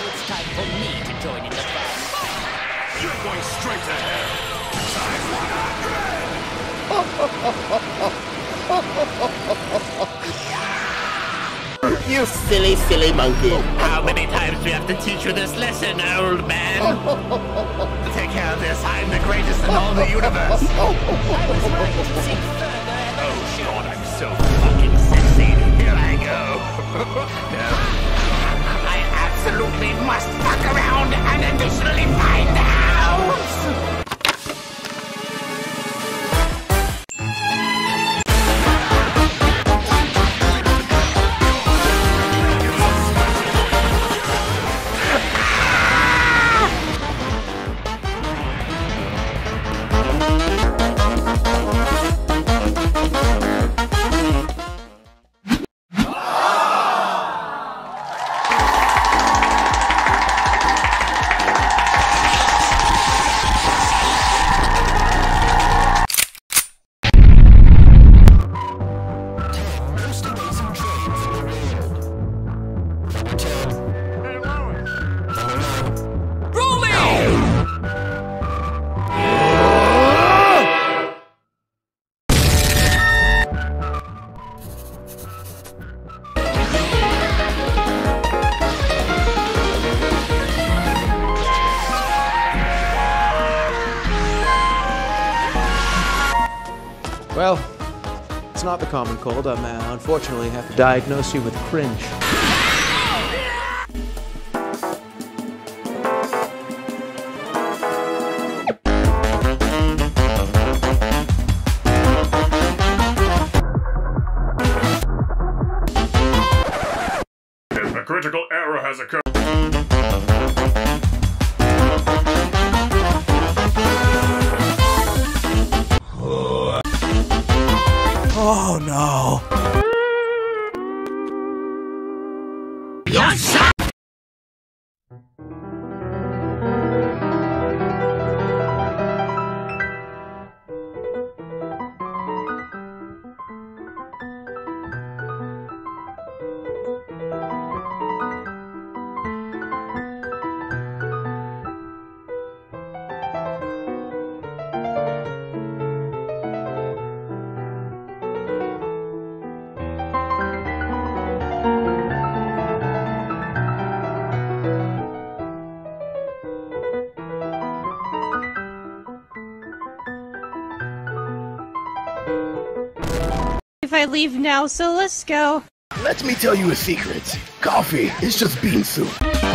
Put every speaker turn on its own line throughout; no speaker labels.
it's time for me to join in the fun.
You're going straight to hell. Size 100.
You silly, silly monkey.
How many times do we have to teach you this lesson, old man? Take care of this. I'm the greatest in all the universe.
I was right to seek further evolution.
God, I'm so fucking sexy. Here I go. No. I absolutely must fuck around and additionally find out.
Well, it's not the common cold. Unfortunately have to diagnose you with cringe.
A critical error has occurred.
Oh no!
Yes!
If I leave now, so let's go.
Let me tell you a secret. Coffee is just bean soup.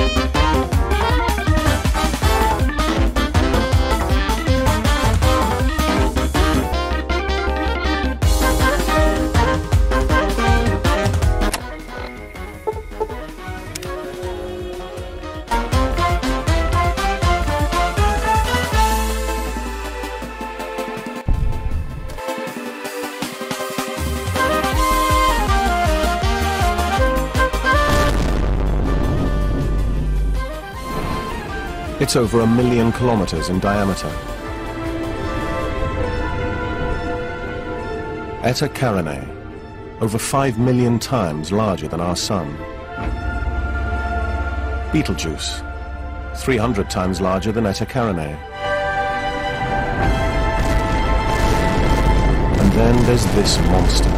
It's over 1 million kilometers in diameter. Eta Carinae, over 5 million times larger than our Sun. Betelgeuse, 300 times larger than Eta Carinae. And then there's this monster.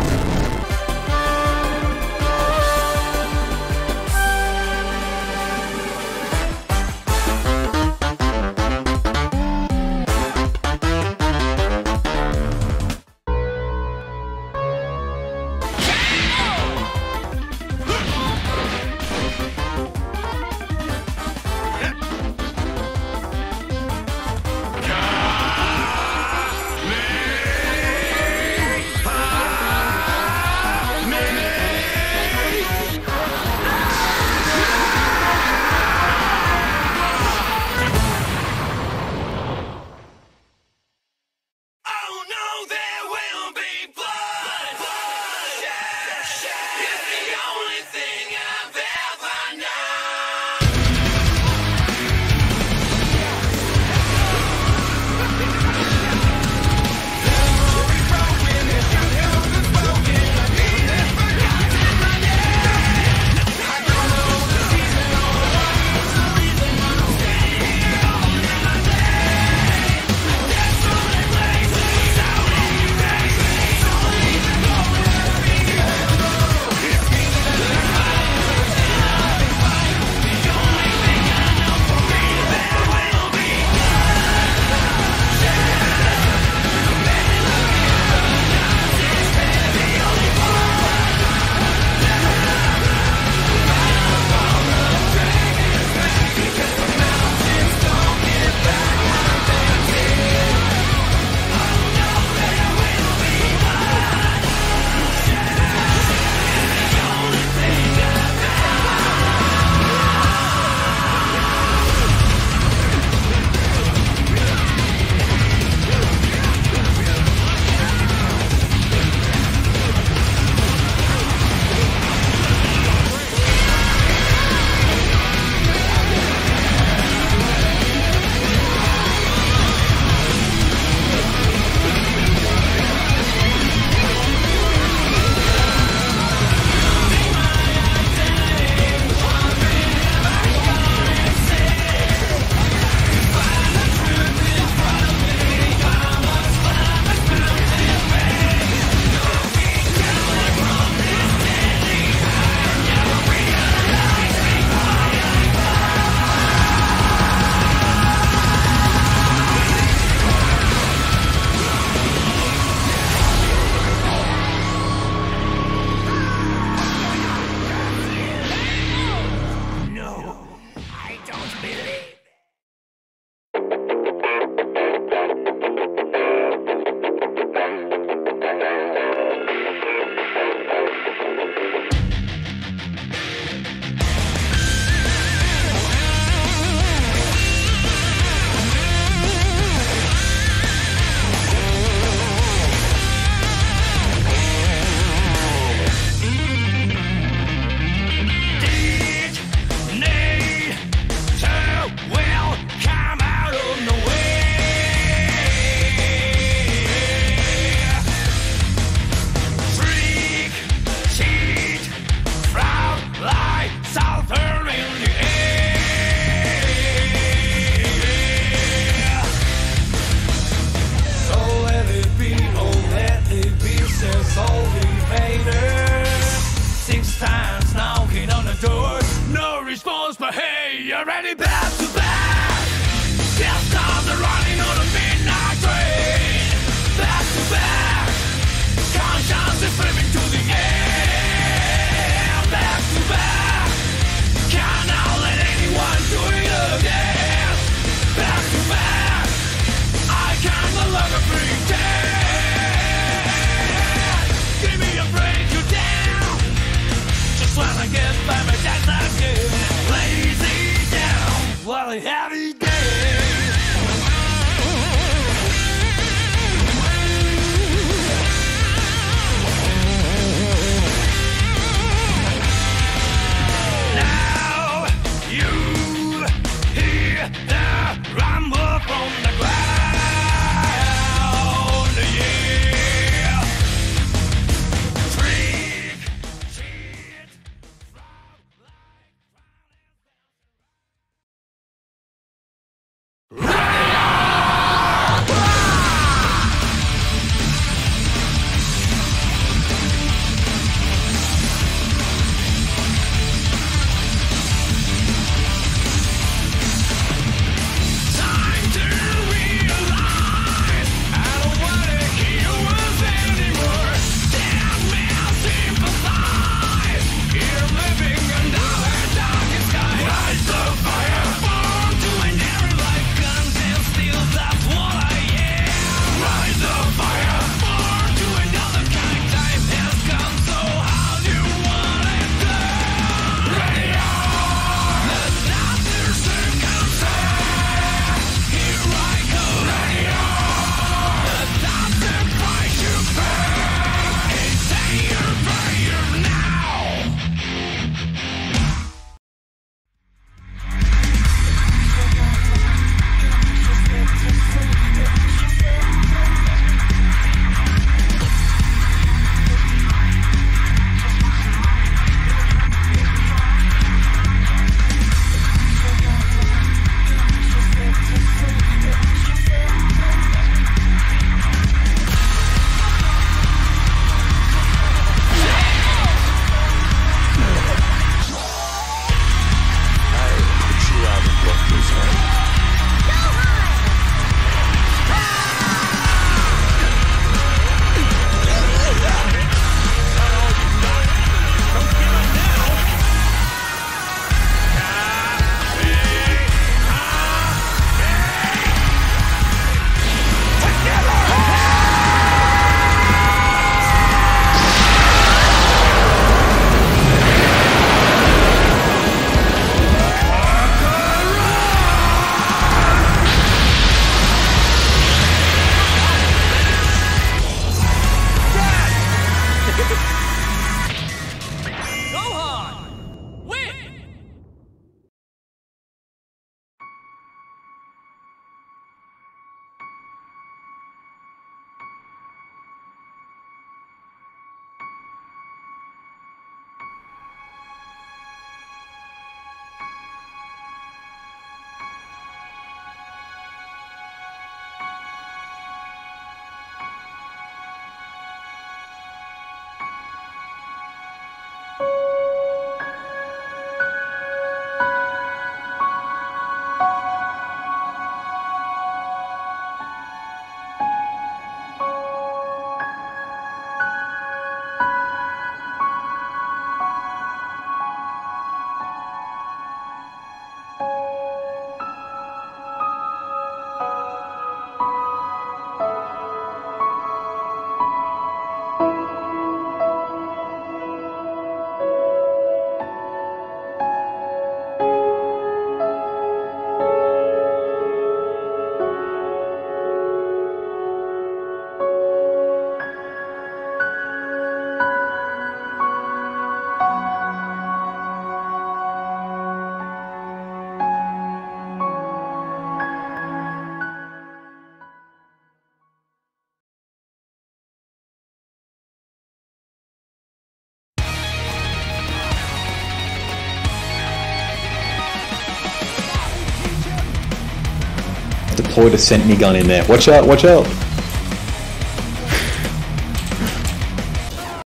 but hey, you're ready back to back. Death stars are running on a midnight train. Back to back. Conscience is slipping to the air. Back to back. Can't now let anyone do it again. Back to back. I can no longer pretend. Give me a break, you down. Just when I get by my chance again. Lazy down while I have it day. Now you hear the rumble from the ground, yeah. Trick, treat, time to realize I don't wanna hear words anymore. Damn me, I'll sympathize. Here living under a darkest sky. Rise the fire, born to inherit life, guns and steel, that's what I am. Rise the fire, born to another kind. Time has come, so how do you want it done? Ready on the doctor circumstance. Here I go. Ready on the doctor price you pay. It's say your prayer now.
Deployed a sentry gun in there. Watch out, watch out!